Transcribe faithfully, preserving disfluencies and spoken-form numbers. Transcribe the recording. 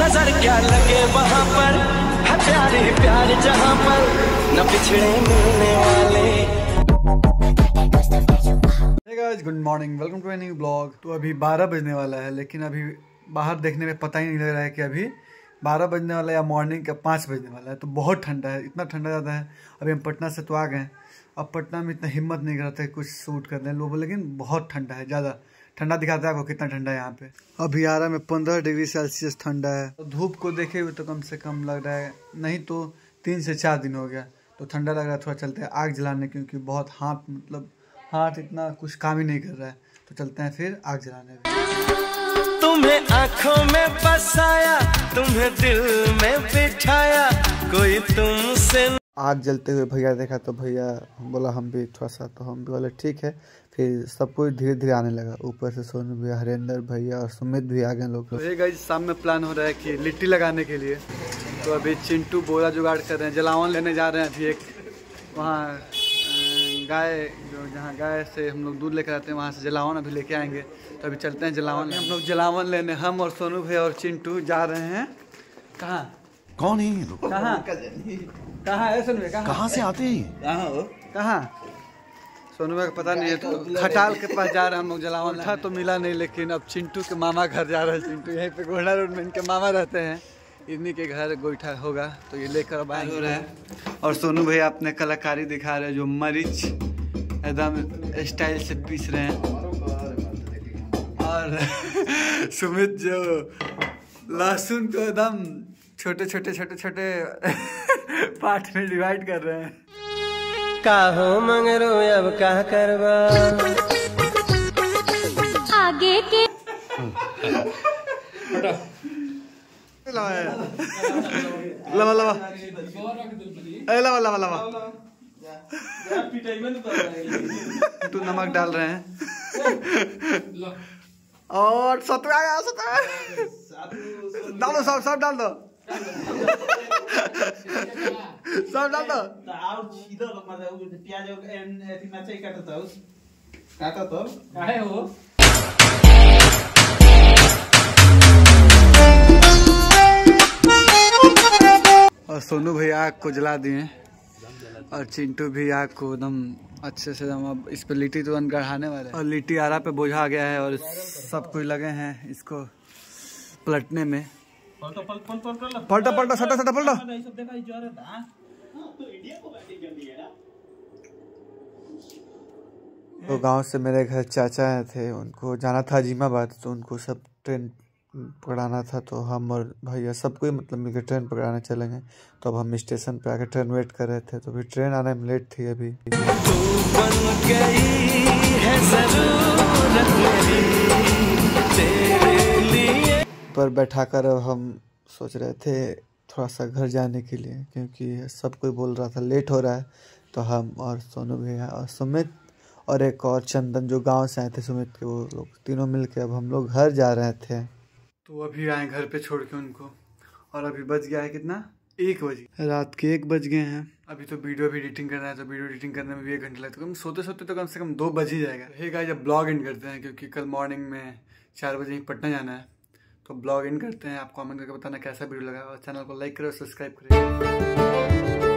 नजर क्या लगे वहाँ पर, है प्यार ही प्यार जहाँ पर न पिछड़े मिलने वाले। Hey guys, good morning, welcome to a new blog. तो अभी बारह बजने वाला है, लेकिन अभी बाहर देखने में पता ही नहीं लग रहा है कि अभी बारह बजने वाला है या मॉर्निंग का पाँच बजने वाला है। तो बहुत ठंडा है, इतना ठंडा ज़्यादा है। अभी हम पटना से तो आ गए। अब पटना में इतना हिम्मत नहीं करते कुछ शूट करने लोग, लेकिन बहुत ठंडा है, ज़्यादा ठंडा दिखाता है आपको कितना ठंडा है यहाँ पे। अभी आरा में पंद्रह डिग्री सेल्सियस ठंडा है। तो धूप को देखे हुए तो कम से कम लग रहा है, नहीं तो तीन से चार दिन हो गया, तो ठंडा लग रहा है। थोड़ा चलते हैं आग जलाने, क्योंकि बहुत हाथ मतलब हाथ इतना कुछ काम ही नहीं कर रहा है। तो चलते हैं फिर आग जलाने। तुम्हें आंखों में बसाया, तुम्हें दिल में बिठाया, कोई तुमसे। आग जलते हुए भैया देखा तो भैया बोला हम भी थोड़ा सा, तो हम भी बोले ठीक है। फिर सब कुछ धीरे धीरे आने लगा। ऊपर से सोनू भैया, हरेंद्र भैया और सुमित भी आ गए लोग। तो ये गाइस शाम में प्लान हो रहा है कि लिट्टी लगाने के लिए। तो अभी चिंटू बोरा जुगाड़ कर रहे हैं, जलावन लेने जा रहे हैं। अभी एक वहाँ गाय जो जहाँ गाय से हम लोग दूध लेकर आते हैं, वहाँ से जलावन अभी लेके आएंगे। तो अभी चलते हैं जलावन। हम लोग जलावन लेने, हम और सोनू भैया और चिंटू जा रहे हैं। कहाँ? कौन है ये लोग? कहाँ कहाँ है सोनू भैया? कहाँ से आते हैं? कहाँ हो? कहाँ? सोनू भैया को पता नहीं है। तो खटाल के पास जा रहे हैं हम लोग जलावन। था तो मिला नहीं, लेकिन अब चिंटू के मामा घर जा रहे हैं। चिंटू यहीं पे गोंडा रोड में इनके मामा रहते हैं, इन्हीं के घर गोईठा होगा, तो ये लेकर अब आए हो रहे हैं। और सोनू भैया अपने कलाकारी दिखा रहे हैं, जो मरीच एकदम स्टाइल से पीस रहे हैं। और सुमित जो लहसुन को एकदम छोटे छोटे छोटे छोटे पार्ट में डिवाइड कर रहे हैं। काहो मंगरो अब क्या करवा आगे के लवा लवा अरे लवा लवा लवा तू नमक डाल रहे हैं और सतरा सतरा डाल दो, सब सब डाल दो, सब डाल दो। और सोनू भैया आग को जला दिए, और चिंटू भी आग को एकदम अच्छे से एकदम अब इस पे लिट्टी तुरंत गढ़ाने वाले हैं। और लिट्टी आरा पे बोझा आ गया है, और सब कोई लगे हैं इसको पलटने में। पलटो पलटो सटा सटा पलटो। तो गांव से मेरे घर चाचा आए थे, उनको जाना था अजीमाबाद, तो उनको सब ट्रेन पकड़ाना था। तो हम और भैया सब कोई मतलब मिलकर ट्रेन पकड़ाने चलेंगे। तो अब हम स्टेशन पे आकर ट्रेन वेट कर रहे थे, तो फिर ट्रेन आने में लेट थी। अभी तू बन गई है ज़रूरत मेरी तेरे लिए। पर बैठा कर अब हम सोच रहे थे थोड़ा सा घर जाने के लिए, क्योंकि सब कोई बोल रहा था लेट हो रहा है। तो हम और सोनू भैया और सुमित और एक और चंदन जो गांव से आए थे सुमित के, वो लोग तीनों मिलके अब हम लोग घर जा रहे थे। तो अभी आए घर पे छोड़ के उनको, और अभी बज गया है कितना, एक बजे, रात के एक बज गए हैं। अभी तो वीडियो भी एडिटिंग करना है, तो वीडियो एडिटिंग करने में भी एक घंटा लगता है। सोते सोते तो कम से कम दो बज ही जाएगा। हे गाइस, जब ब्लॉग एंड करते हैं, क्योंकि कल मॉर्निंग में चार बजे ही पटना जाना है। तो ब्लॉग एंड करते हैं। आप कमेंट करके बताना कैसा वीडियो लगा, और चैनल को लाइक करो, सब्सक्राइब करें।